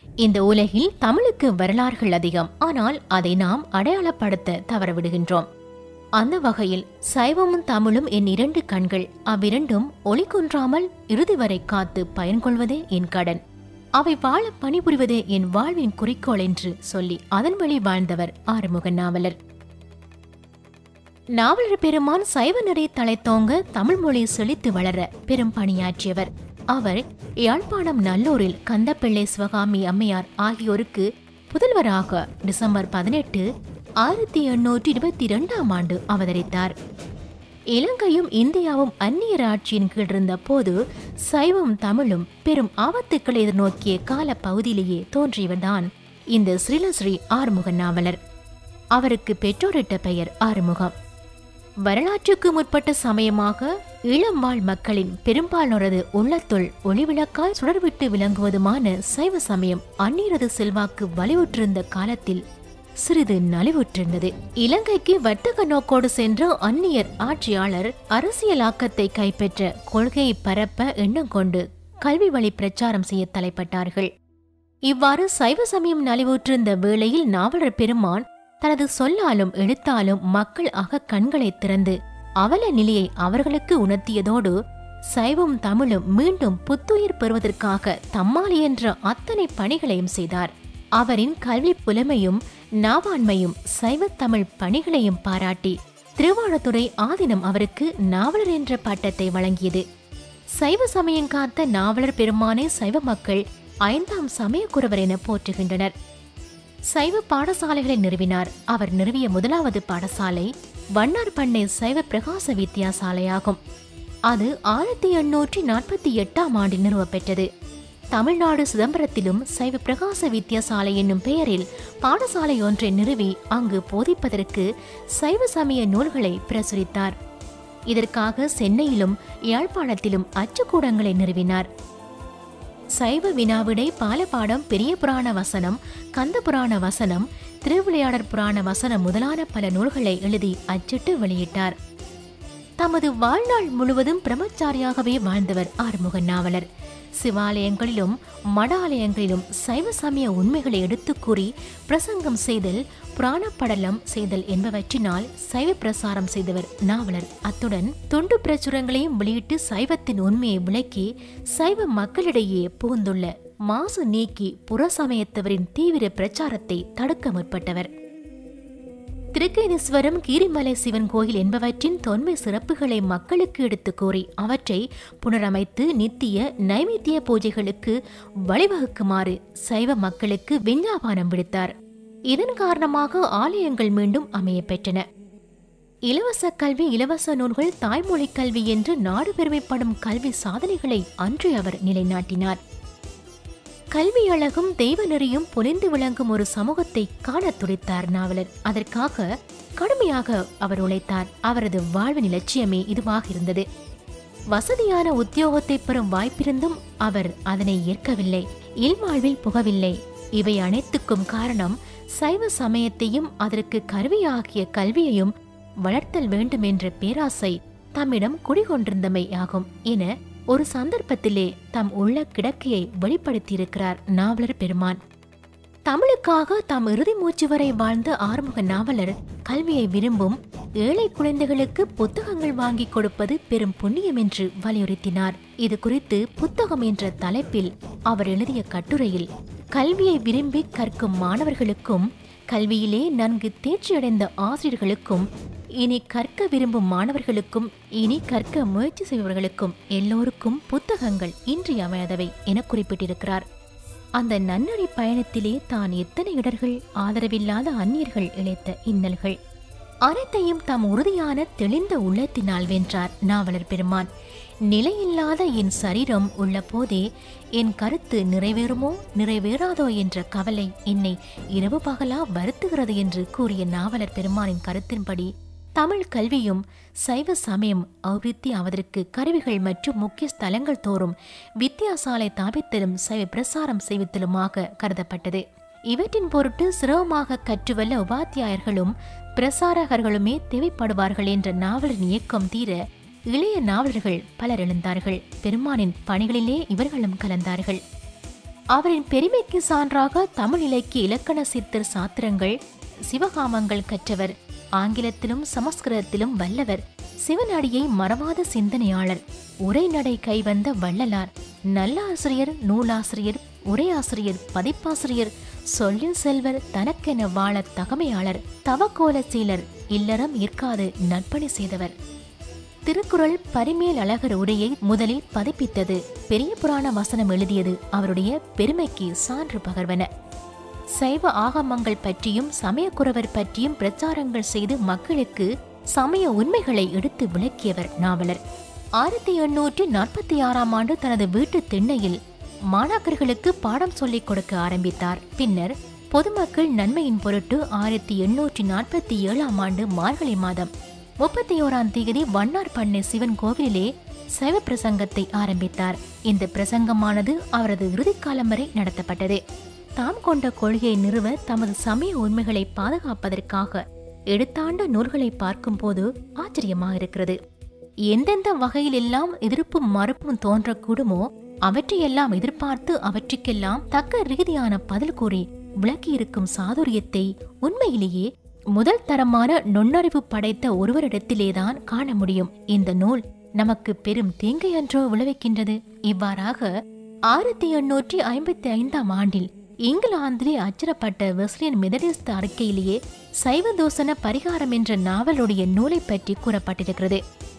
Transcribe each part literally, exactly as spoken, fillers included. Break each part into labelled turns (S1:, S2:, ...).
S1: இந்த உலகில் தமிழுக்கு வரலாறுகள் அதிகம். ஆனால் அதை நாம் அடையாளப்படுத்த தவறவிடுகின்றோம். அந்த வகையில் சைவமும் தமிழும் என் இரண்டு கண்கள். அவ்விரண்டும் ஒளி குன்றாமல் இறுதி வரை காத்து பயன்கொள்வதே என் கடன். அவை வாழ பணிபுரிவதே என் வாழ்வின் குறிக்கோள் என்று சொல்லி அதன் வழி வாழ்ந்தவர் ஆறுமுக நாவலர். நாவலர் பெருமான் சைவ நெறி தழைத்தோங்க தமிழ் மொழி செழித்து வளர பெரும் பணியாற்றியவர். அவர் யாழ்ப்பாணம் நல்லூரில் கந்தப்பிள்ளை சிவகாமி அம்மையார் ஆகியோருக்கு புதல்வராக டிசம்பர் பதினெட்டு ஆயிரத்தி எண்ணூற்றி இருபத்தி இரண்டாம் ஆண்டு அவதரித்தார். இலங்கையும் இந்தியாவும் அந்நியர் ஆட்சியின் கீழ் இருந்த போது சைவம் தமிழும் பெரும் ஆபத்துக்களை எதிர்நோக்கிய கால பகுதியிலேயே தோன்றியவர்தான் இந்த ஸ்ரீலஸ்ரீ ஆறுமுக நாவலர். அவருக்கு பெற்றோரிட்ட பெயர் ஆறுமுகம். வரலாற்றுக்கு முற்பட்ட சமயமாக இளம் வாழ் மக்களின் பெரும்பாலானது உள்ளத்துள் ஒளிவிளக்காய் சுடர்விட்டு விளங்குவதுமான சைவ சமயம் அந்நியரது செல்வாக்கு வலிவுற்றிருந்த காலத்தில் சிறிது நலிவுற்றிருந்தது. இலங்கைக்கு வர்த்தக நோக்கோடு சென்ற அந்நியர் ஆட்சியாளர் அரசியலாக்கத்தை கைப்பற்ற கொள்கையை பரப்ப எண்ணம் கொண்டு கல்வி வழி பிரச்சாரம் செய்ய தலைப்பட்டார்கள். இவ்வாறு சைவ சமயம் நலிவுற்றிருந்த வேளையில் நாவலர் பெருமான் தனது சொல்லாலும் எழுத்தாலும் மக்கள் அக கண்களை திறந்து அவல நிலையை அவர்களுக்கு உணர்த்தியதோடு சைவம் தமிழும் மீண்டும் புத்துயிர் பெறுவதற்காக தம்மால் என்ற அத்தனை பணிகளையும் செய்தார். அவரின் கல்வி புலமையும் நாவாண்மையும் சைவ தமிழ் பணிகளையும் பாராட்டி திருவாரூரை ஆதீனம் அவருக்கு நாவலர் என்ற பட்டத்தை வழங்கியது. சைவ சமயம் காத்த நாவலர் பெருமானை சைவ மக்கள் ஐந்தாம் சமயக்குறவர் என போற்றுகின்றனர். சைவ பாடசாலைகளை நிறுவினார். அவர் நிறுவிய முதலாவது பாடசாலை வண்ணார் பண்ணை சைவ பிரகாச வித்தியாசாலையாகும். அது ஆயிரத்தி எண்ணூற்றி நாற்பத்தி எட்டாம் ஆண்டில் நிறுவப்பெற்றது. தமிழ்நாடு சிதம்பரத்திலும் சைவ பிரகாச வித்தியாசாலை என்னும் பெயரில் பாடசாலை ஒன்றை நிறுவி அங்கு போதிப்பதற்கு சைவ சமய நூல்களை பிரசுரித்தார். இதற்காக சென்னையிலும் யாழ்ப்பாணத்திலும் அச்சுக்கூடங்களை நிறுவினார். சைவ வினாவிடை பாலபாடம் பெரிய புராண வசனம் கந்த புராண வசனம் திருவிளையாடற் புராண வசனம் முதலான பல நூல்களை எழுதி அச்சிட்டு வெளியிட்டார். தமது வாழ்நாள் முழுவதும் பிரம்மச்சாரியாகவே வாழ்ந்தவர் ஆறுமுக நாவலர். சிவாலயங்களிலும் மடாலயங்களிலும் சைவ சமய உண்மைகளை எடுத்துக் கூறி பிரசங்கம் செய்தல் புராணப்படலம் செய்தல் என்பவற்றினால் சைவ பிரசாரம் செய்தவர் நாவலர். அத்துடன் தொண்டு பிரச்சுரங்களையும் வெளியிட்டு சைவத்தின் உண்மையை விளக்கி சைவ மக்களிடையே புகுந்துள்ள மாசு நீக்கி புறசமயத்தவரின் தீவிர பிரச்சாரத்தை தடுக்க முற்பட்டவர். திருக்கேதீஸ்வரம் கீரிமலை சிவன் கோயில் என்பவற்றின் தொன்மை சிறப்புகளை மக்களுக்கு எடுத்து கூறி அவற்றை புனரமைத்து நித்திய நைவேத்திய பூஜைகளுக்கு வழிவகுக்குமாறு சைவ மக்களுக்கு விஞ்ஞாபனம் விடுத்தார். இதன் காரணமாக ஆலயங்கள் மீண்டும் அமைய பெற்றன. இலவச கல்வி இலவச நூல்கள் தாய்மொழி கல்வி என்று நாடு பெருமைப்படும் கல்வி சாதனைகளை அன்று அவர் நிலைநாட்டினார். கல்வி அழகும் தெய்வ நெறியும் பொலிந்து விளங்கும் ஒரு சமூகத்தை காண துடித்தார் நாவலர். அதற்காக கடுமையாக அவர் உழைத்தார். அவரது வாழ்வின் இலட்சியமே இதுவாக இருந்தது. வசதியான உத்தியோகத்தை பெறும் வாய்ப்பிருந்தும் அவர் அதனை ஏற்கவில்லை. இல்வாழ்வில் புகவில்லை. இவை அனைத்துக்கும் காரணம் சைவ சமயத்தையும் அதற்கு கருவியாகிய கல்வியையும் வளர்த்தல் வேண்டும் என்ற பேராசை தம்மிடம் குடிகொண்டிருந்தமை ஆகும் என ஒரு சந்தர்ப்பத்திலே தம் உள்ள கிடக்கையை வெளிப்படுத்தியிருக்கிறார் நாவலர் பெருமான். தமிழுக்காக தாம் இறுதி மூச்சு வரை வாழ்ந்த ஆறுமுக நாவலர் கல்வியை விரும்பும் ஏழை குழந்தைகளுக்கு புத்தகங்கள் வாங்கி கொடுப்பது பெரும் புண்ணியம் என்று வலியுறுத்தினார். இது குறித்து புத்தகம் என்ற தலைப்பில் அவர் எழுதிய கட்டுரையில் கல்வியை விரும்பி கற்கும் மாணவர்களுக்கும் கல்வியிலே நன்கு தேர்ச்சியடைந்த ஆசிரியர்களுக்கும் இனி கற்க விரும்பும் மாணவர்களுக்கும் இனி கற்க முயற்சி செய்பவர்களுக்கும் எல்லோருக்கும் புத்தகங்கள் இன்றியமையாதவை என குறிப்பிட்டிருக்கிறார். அந்த நன்னறி பயணத்திலே தான் எத்தனை இடர்கள் ஆதரவில்லாத அந்நியர்கள் இழைத்த இன்னல்கள் அனைத்தையும் தாம் உறுதியான தெளிந்த உள்ளத்தினால் வென்றார் நாவலர் பெருமான். நிலையில்லாத என் சரீரம் உள்ள போதே என் கருத்து நிறைவேறுமோ நிறைவேறாதோ என்ற கவலை என்னை இரவு பகலா வருத்துகிறது என்று கூறிய நாவலர் பெருமானின் கருத்தின்படி தமிழ் கல்வியும் சைவ சமயம் அபிவிருத்தி ஆவதற்கு கருவிகள் மற்றும் முக்கிய ஸ்தலங்கள் தோறும் வித்தியாசாலை தாபித்தலும் சைவ பிரசாரம் செய்வதிலுமாக கருதப்பட்டது. இவற்றின் பொருட்டு சிரமமாக கற்றுவல்ல உபாத்தியாயர்களும் பிரசாரகர்களுமே தேவைப்படுவார்கள் என்ற நாவலரின் இயக்கம் தீர இளைய நாவலர்கள் பலர் எழுந்தார்கள். பெருமானின் பணிகளிலே இவர்களும் கலந்தார்கள். அவரின் பெருமைக்கு சான்றாக தமிழ் இலக்கிய இலக்கண சித்தர் சாத்திரங்கள் சிவகாமங்கள் கற்றவர், ஆங்கிலத்திலும் சமஸ்கிருதத்திலும் வல்லவர், சிவனடியை மறவாத சிந்தனையாளர், உரைநடை கைவந்த வள்ளலார், நல்லாசிரியர், நூலாசிரியர், உரையாசிரியர், பதிப்பாசிரியர், சொல்லில் செல்வர், தனக்கென வாழ தகமையாளர், தவக்கோல சீலர், இல்லறம் ஏற்காது நற்பணி செய்தவர். திருக்குறள் பரிமேல் அழகர் உரையை முதலில் பதிப்பித்தது, பெரிய புராண வசனம் எழுதியது அவருடைய பெருமைக்கு சான்று பகர்வன. சைவ ஆகமங்கள் பற்றியும் சமயக்குறவர் பற்றியும் பிரச்சாரங்கள் செய்து மக்களுக்கு சமய உண்மைகளை எடுத்து விளக்கியவர் நாவலர். ஆயிரத்தி எண்ணூற்றி நாற்பத்தி ஆறாம் ஆண்டு தனது வீட்டு திண்ணையில் மாணாக்கர்களுக்கு பாடம் சொல்லிக் கொடுக்க ஆரம்பித்தார். பின்னர் பொதுமக்கள் நன்மையின் பொருட்டு ஆயிரத்தி எண்ணூற்றி நாற்பத்தி ஏழாம் ஆண்டு மார்கழி மாதம் முப்பத்தி ஓராம் தேதி வண்ணார் பண்ணை சிவன் கோவிலிலே சைவ பிரசங்கத்தை ஆரம்பித்தார். இந்த பிரசங்கமானது அவரது இறுதிக்காலம் வரை நடத்தப்பட்டது. தாம் கொண்ட கொள்கையை நிறுவ தமது சமய உண்மைகளை பாதுகாப்பதற்காக எடுத்தாண்ட நூல்களை பார்க்கும் போது ஆச்சரியமாக இருக்கிறது. எந்தெந்த வகையில் எல்லாம் எதிர்ப்பும் மறுப்பும் தோன்றக்கூடுமோ அவற்றையெல்லாம் எதிர்பார்த்து அவற்றுக்கெல்லாம் தக்க ரீதியான பதில் கூறி விளக்கியிருக்கும் சாதுரியத்தை உண்மையிலேயே முதல் தரமான நுண்ணறிவு படைத்த ஒருவரிடத்திலேதான் காண முடியும். இந்த நூல் நமக்கு பெரும் தீங்கையன்றோ விளைவிக்கின்றது. இவ்வாறாக ஆயிரத்தி எண்ணூற்றி ஐம்பத்தி ஐந்தாம் ஆண்டில் இங்கிலாந்திலே அச்சிடப்பட்ட வெஸ்லியன் மெதடிஸ்ட் அறிக்கையிலேயே சைவதூசண பரிகாரம் என்ற நாவலுடைய நூலை பற்றி கூறப்பட்டிருக்கிறது.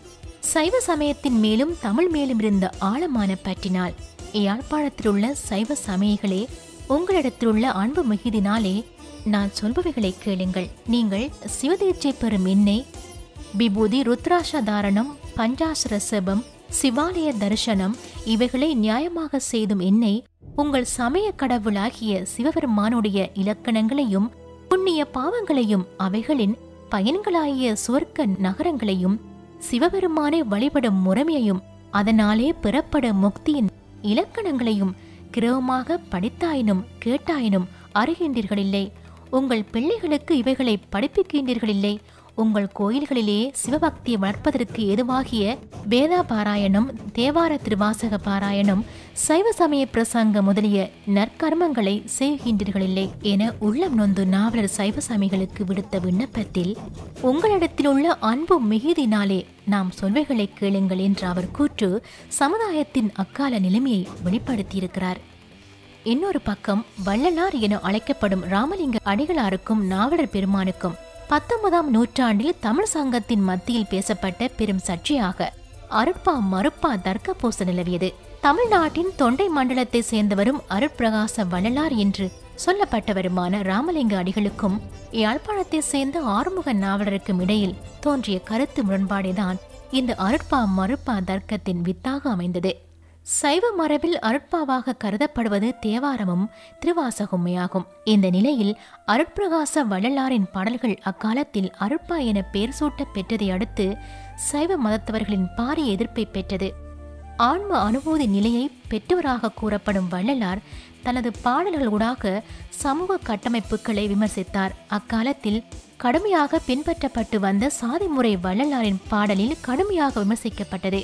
S1: சைவ சமயத்தின் மேலும் தமிழ் மேலும் இருந்த ஆழமான பற்றினால் யாழ்ப்பாணத்தில் உள்ள சைவ சமயங்களே, உங்களிடத்திலுள்ள அன்பு மிகுதினாலே நான் சொல்பவைகளை கேளுங்கள். நீங்கள் சிவதீட்சை பெறும் என்னை விபூதி, ருத்ராஷ தாரணம், பஞ்சாசர செபம், சிவாலய தரிசனம் இவைகளை நியாயமாக செய்தும் என்னை உங்கள் சமய கடவுளாகிய சிவபெருமானுடைய இலக்கணங்களையும் புண்ணிய பாவங்களையும் அவைகளின் பயன்களாகிய சுவர்க்க நகரங்களையும் சிவபெருமானை வழிபடும் முறைமையையும் அதனாலே பெறப்படும் முக்தியின் இலக்கணங்களையும் கிரவமாக படித்தாயினும் கேட்டாயினும் அறிகின்றீர்களில்லை. உங்கள் பிள்ளைகளுக்கு இவைகளை படிப்பிக்கின்றீர்களில்லை. உங்கள் கோயில்களிலே சிவபக்தியை வளர்ப்பதற்கு ஏதுவாகிய வேதா பாராயணம், தேவார திருவாசக பாராயணம், சைவ சமய பிரசங்க முதலிய நற்கர்மங்களை செய்கின்றீர்களில்லை என உள்ளம் நொந்து நாவலர் சைவ சமயங்களுக்கு விடுத்த விண்ணப்பத்தில் உங்களிடத்தில் உள்ள அன்பு மிகுதினாலே நாம் சொல்வைகளை கேளுங்கள் என்ற அவர் கூற்று சமுதாயத்தின் அக்கால நிலைமையை வெளிப்படுத்தியிருக்கிறார். இன்னொரு பக்கம் வள்ளலார் என அழைக்கப்படும் ராமலிங்க அடிகளாருக்கும் நாவலர் பெருமானுக்கும் பத்தொன்பதாம் நூற்றாண்டில் தமிழ் சங்கத்தின் மத்தியில் பேசப்பட்ட பெரும் சர்ச்சையாக அருட்பா மறுப்பா தர்க்க போச நிலவியது. தமிழ்நாட்டின் தொண்டை மண்டலத்தை சேர்ந்தவரும் அருட்பிரகாச வள்ளலார் என்று சொல்லப்பட்டவருமான ராமலிங்க அடிகளுக்கும் யாழ்ப்பாணத்தை சேர்ந்த ஆறுமுக நாவலருக்கும் இடையில் தோன்றிய கருத்து முரண்பாடுதான் இந்த அருட்பா மறுப்பா தர்க்கத்தின் வித்தாக அமைந்தது. சைவ மரபில் அருட்பாவாக கருதப்படுவது தேவாரமும் திருவாசகமுமையாகும். இந்த நிலையில் அருட்பிரகாச வள்ளலாரின் பாடல்கள் அக்காலத்தில் அருட்பா என பெயர் சூட்ட பெற்றதை அடுத்து சைவ மதத்தவர்களின் பாரிய எதிர்ப்பை பெற்றது. ஆன்ம அனுபூதி நிலையை பெற்றவராக கூறப்படும் வள்ளலார் தனது பாடல்களூடாக சமூக கட்டமைப்புகளை விமர்சித்தார். அக்காலத்தில் கடுமையாக பின்பற்றப்பட்டு வந்த சாதி முறை வள்ளலாரின் பாடலில் கடுமையாக விமர்சிக்கப்பட்டது.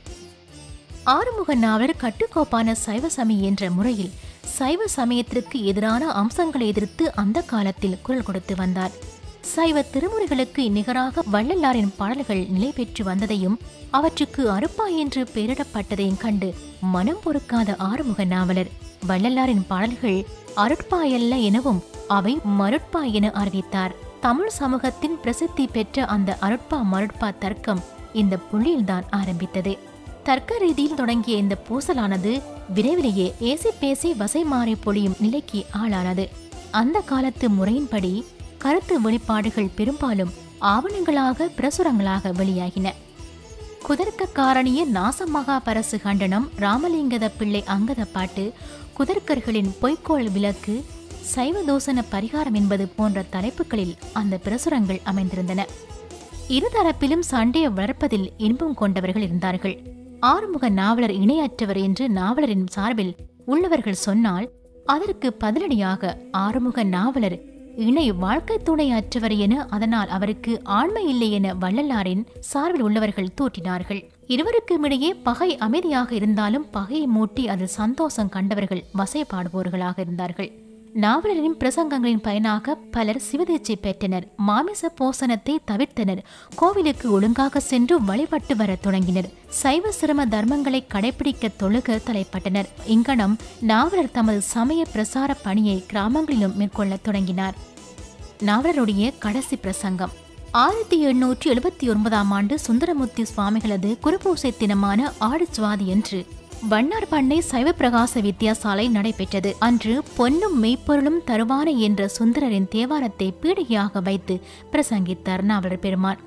S1: ஆறுமுக நாவலர் கட்டுக்கோப்பான சைவ சமய என்ற முறையில் சைவ சமயத்திற்கு எதிரான அம்சங்களை எதிர்த்து அந்த காலத்தில் குரல் கொடுத்து வந்தார். சைவ திருமுறைகளுக்கு நிகராக வள்ளலாரின் பாடல்கள் நிலை பெற்று வந்ததையும் அவற்றுக்கு அருப்பா என்று பெயரிடப்பட்டதையும் கண்டு மனம் பொறுக்காத ஆறுமுக நாவலர் வள்ளலாரின் பாடல்கள் அருட்பாயல்ல எனவும் அவை மருட்பா என அறிவித்தார். தமிழ் சமூகத்தின் பிரசித்தி பெற்ற அந்த அருட்பா மருட்பா தர்க்கம் இந்த புள்ளியில்தான் ஆரம்பித்தது. தர்க்க ரீதியில் தொடங்கிய இந்த பூசலானது விரைவிலேயே ஏசி பேசி வசை மாறி பொழியும் நிலைக்கு ஆளானது. அந்த காலத்து முறையின்படி கருத்து வெளிப்பாடுகள் பெரும்பாலும் ஆவணங்களாக பிரசுரங்களாக வெளியாகின. குதர்க்க காரணிய நாசமகா பரசு கண்டனம், ராமலிங்கத பிள்ளை அங்கத பாட்டு, குதர்க்கர்களின் பொய்க்கோள் விளக்கு, சைவதூசண பரிகாரம் என்பது போன்ற தலைப்புகளில் அந்த பிரசுரங்கள் அமைந்திருந்தன. இருதரப்பிலும் சண்டையை வளர்ப்பதில் இன்பம் கொண்டவர்கள் இருந்தார்கள். ஆறுமுக நாவலர் இணையற்றவர் என்று நாவலரின் சார்பில் உள்ளவர்கள் சொன்னால் அதற்கு பதிலடியாக ஆறுமுக நாவலர் இணை வாழ்க்கை துணை அற்றவர் என, அதனால் அவருக்கு ஆண்மை இல்லை என வள்ளலாரின் சார்பில் உள்ளவர்கள் தூற்றினார்கள். இருவருக்கும் இடையே பகை அமைதியாக இருந்தாலும் பகையை மூட்டி அதில் சந்தோஷம் கண்டவர்கள் வசைபாடுபவர்களாக இருந்தார்கள். நாவலரின் பிரசங்கங்களின் பயனாக பலர் சிவதீட்சை பெற்றனர். மாமிச போசனத்தை தவிர்த்தனர். கோவிலுக்கு ஒழுங்காக சென்று வழிபட்டு வர தொடங்கினர். சைவ சிரம தர்மங்களை கடைபிடிக்க தொழுக தலைப்பட்டனர். இங்கனம் நாவலர் தமது சமய பிரசார பணியை கிராமங்களிலும் மேற்கொள்ள தொடங்கினார். நாவலருடைய கடைசி பிரசங்கம் ஆயிரத்தி எண்ணூற்றி எழுபத்தி ஒன்பதாம் ஆண்டு சுந்தரமூர்த்தி சுவாமிகளது குருபூசை தினமான ஆடிச்சுவாதி என்று வண்ணார் பண்ணை சைவ பிரகாச வித்தியாசாலை நடைபெற்றது. அன்று பொன்னும் மெய்ப்பொருளும் தருவானை என்ற சுந்தரரின் தேவாரத்தை பீடிகையாக வைத்து பிரசங்கித்தார் நாவலர் பெருமான்.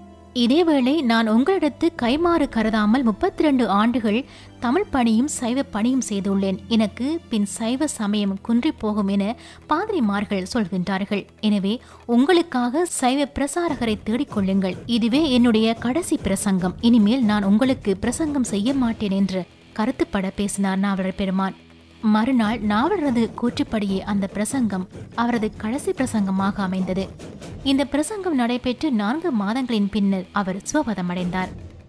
S1: இதேவேளை நான் உங்களிடத்து கைமாறு கருதாமல் முப்பத்தி இரண்டு ஆண்டுகள் தமிழ் பணியும் சைவ பணியும் செய்துள்ளேன். எனக்கு பின் சைவ சமயம் குன்றி போகும் என பாதிரிமார்கள் சொல்கின்றார்கள். எனவே உங்களுக்காக சைவ பிரசாரகரை தேடிக்கொள்ளுங்கள். இதுவே என்னுடைய கடைசி பிரசங்கம். இனிமேல் நான் உங்களுக்கு பிரசங்கம் செய்ய மாட்டேன் என்று கருத்துப்பட பேசினார் நாவலர் பெருமான். மறுநாள் நாவலரது கூற்றுப்படியே அந்த பிரசங்கம் அவரது கடைசி பிரசங்கமாக அமைந்தது. இந்த பிரசங்கம் நடைபெற்று நான்கு மாதங்களின் பின்னர் அவர் சிவபதமடைந்தார்.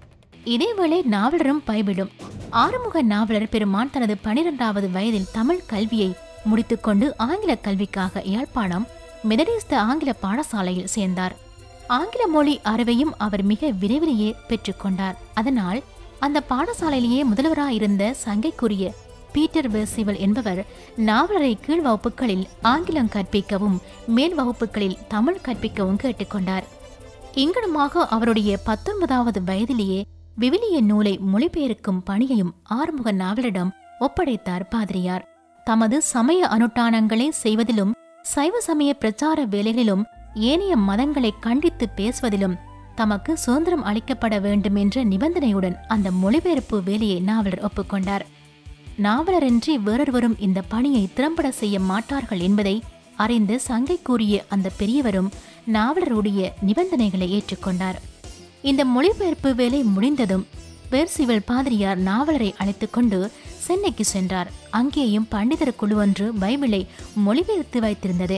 S1: இதேவேளை நாவலரும் பைபிளும் ஆறுமுக நாவலர் பெருமான் தனது பனிரெண்டாவது வயதில் தமிழ் கல்வியை முடித்துக்கொண்டு ஆங்கில கல்விக்காக யாழ்ப்பாணம் மெதடிஸ்த ஆங்கில பாடசாலையில் சேர்ந்தார். ஆங்கில மொழி அறிவையும் அவர் மிக விரைவிலேயே பெற்றுக்கொண்டார். அதனால் அந்த பாடசாலையிலேயே முதல்வராயிருந்த சங்கைக்குரிய பீட்டர் பெர்சிவல் என்பவர் நாவலரை கீழ் வகுப்புகளில் ஆங்கிலம் கற்பிக்கவும் மேல் வகுப்புகளில் தமிழ் கற்பிக்கவும் கேட்டுக்கொண்டார். இங்கனமாக அவருடைய பத்தொன்பதாவது வயதிலேயே விவிலிய நூலை மொழிபெயர்க்கும் பணியையும் ஆறுமுக நாவலரிடம் ஒப்படைத்தார் பாதிரியார். தமது சமய அனுஷ்டானங்களை செய்வதிலும் சைவ சமய பிரச்சார வேலைகளிலும் ஏனைய மதங்களை கண்டித்து பேசுவதிலும் தமக்கு சுதந்திரம் அளிக்கப்பட வேண்டும் என்ற நிபந்தனையுடன் அந்த மொழிபெயர்ப்பு வேலையை நாவலர் ஒப்புக்கொண்டார். நாவலரின்றி வேறொருவரும் இந்த பணியை திறம்பட செய்ய மாட்டார்கள் என்பதை அறிந்து சங்கை கூறிய அந்த பெரியவரும் நாவலருடைய நிபந்தனைகளை ஏற்றுக்கொண்டார். இந்த மொழிபெயர்ப்பு வேலை முடிந்ததும் பெர்சிவல் பாதிரியார் நாவலரை அழைத்துக் கொண்டு சென்னைக்கு சென்றார். அங்கேயும் பண்டிதர் குழு ஒன்று பைபிளை மொழிபெயர்த்து வைத்திருந்தது.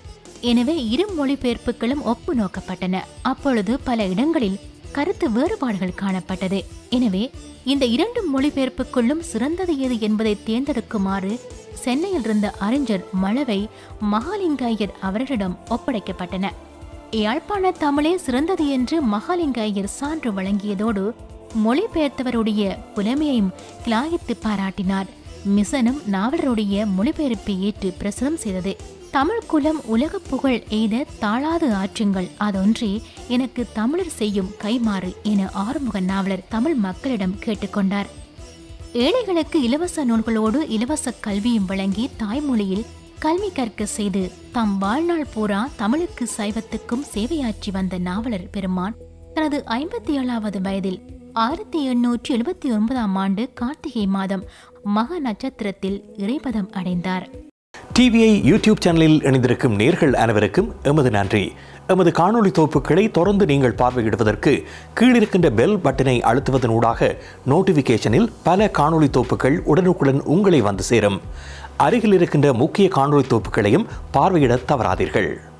S1: எனவே இரு மொழிபெயர்ப்புகளும் ஒப்பு நோக்கப்பட்டன. அப்பொழுது பல இடங்களில் கருத்து வேறுபாடுகள் காணப்பட்டது. எனவே இந்த இரண்டு மொழிபெயர்ப்புக்குள்ளும் சிறந்தது எது என்பதை தேர்ந்தெடுக்குமாறு சென்னையில் இருந்த அறிஞர் மழவை மகாலிங்கையர் அவர்களிடம் ஒப்படைக்கப்பட்டன. யாழ்ப்பாண தமிழே சிறந்தது என்று மகாலிங்கையர் சான்று வழங்கியதோடு மொழிபெயர்த்தவருடைய புலமையையும் கிளாயித்து பாராட்டினார். மிசனும் நாவலருடைய மொழிபெயர்ப்பை ஏற்று பிரசுரம் செய்தது. தமிழ் குலம் உலக புகழ் எய்த தாழாது ஆற்றுங்கள், அதொன்றே எனக்கு தமிழர் செய்யும் கைமாறு என ஆறுமுக நாவலர் தமிழ் மக்களிடம் கேட்டுக்கொண்டார். ஏழைகளுக்கு இலவச நூல்களோடு இலவச கல்வியும் வழங்கி தாய்மொழியில் கல்வி கற்க செய்து தம் வாழ்நாள் பூரா தமிழுக்கு சைவத்துக்கும் சேவையாற்றி வந்த நாவலர் பெருமான் தனது ஐம்பத்தி ஏழாவது வயதில் ஆயிரத்தி எண்ணூற்றி எழுபத்தி ஒன்பதாம் ஆண்டு கார்த்திகை மாதம் மகா நட்சத்திரத்தில் இறைபதம் அடைந்தார்.
S2: டிவிஐ யூடியூப் சேனலில் இணைந்திருக்கும் நேர்கள் அனைவருக்கும் எமது நன்றி. எமது காணொளி தொகுப்புகளை தொடர்ந்து நீங்கள் பார்வையிடுவதற்கு கீழிருக்கின்ற பெல் பட்டனை அழுத்துவதன் ஊடாக நோட்டிபிகேஷனில் பல காணொளி தொகுப்புகள் உடனுக்குடன் உங்களை வந்து சேரும். அருகில் இருக்கின்ற முக்கிய காணொளி தொகுப்புகளையும் பார்வையிட தவறாதீர்கள்.